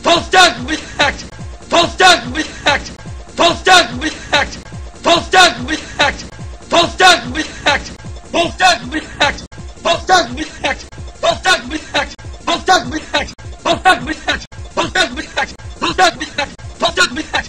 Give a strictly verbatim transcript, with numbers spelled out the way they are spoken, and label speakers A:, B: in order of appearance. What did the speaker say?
A: Толстяк, блядь! Толстяк, блядь! Толстяк, блядь! Толстяк, блядь! Толстяк, блядь! Толстяк, блядь! Толстяк, блядь! Толстяк, блядь! Толстяк, блядь! Толстяк, блядь! Толстяк, блядь! Толстяк, блядь! Толстяк, блядь!